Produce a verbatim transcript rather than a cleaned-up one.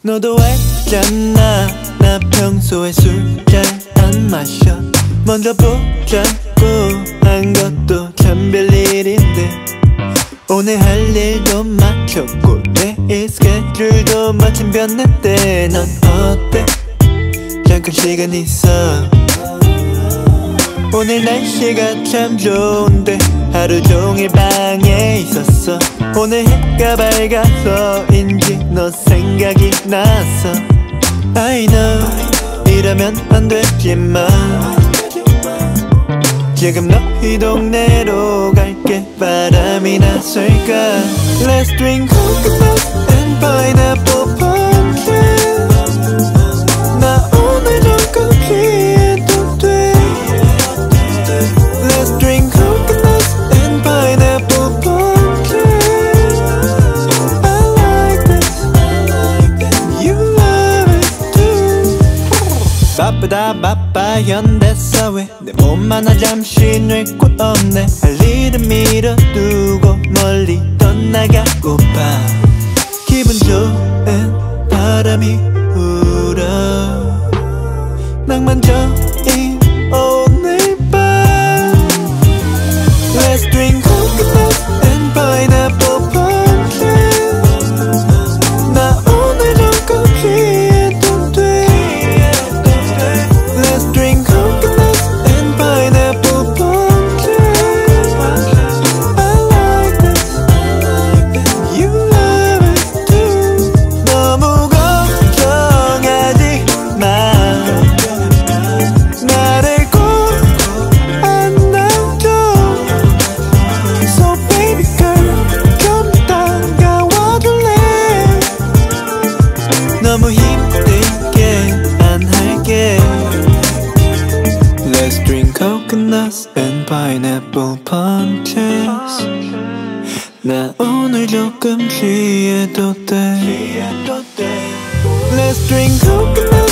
너도 알잖아 나 평소에 술 잘 안 마셔. 먼저 보자고 한 것도 참 별일인데 오늘 할 일도 마쳤고 내일 스케줄도 마침 변했대. 넌 어때? 잠깐 시간 있어? 오늘 날씨가 참 좋은데 하루 종일 방에 있었어. 오늘 해가 밝아서인지 너 생각이 났어. I know 이러면 안 되지만 지금 너희 동네로 갈게. 바람이 났을까? Let's drink coconut and pineapple punches. 나 오늘 조금 취해도 돼. Let's drink coconut and pineapple punches. I like this, you love it too. 바쁘다 바빠 현대사회 내 몸 하나 잠시 늘 곳 없네. 할 일은 미뤄두고 멀리 떠나가고파. 기분 좋은 바람이 불어 낭만적인 오늘 밤. Let's drink coconut and pineapple punches. 나 오늘 조금 취해도 돼. Let's drink coconut and pineapple punches. I like this, you love it too. 너무 걱정하지 마. 나를 꼭 안아줘. So baby girl 좀 다가와줄래. 너무 힘들게 안 할게. Let's drink coconuts and pineapple punches. 나 오늘 조금 취해도 돼. Let's drink coconut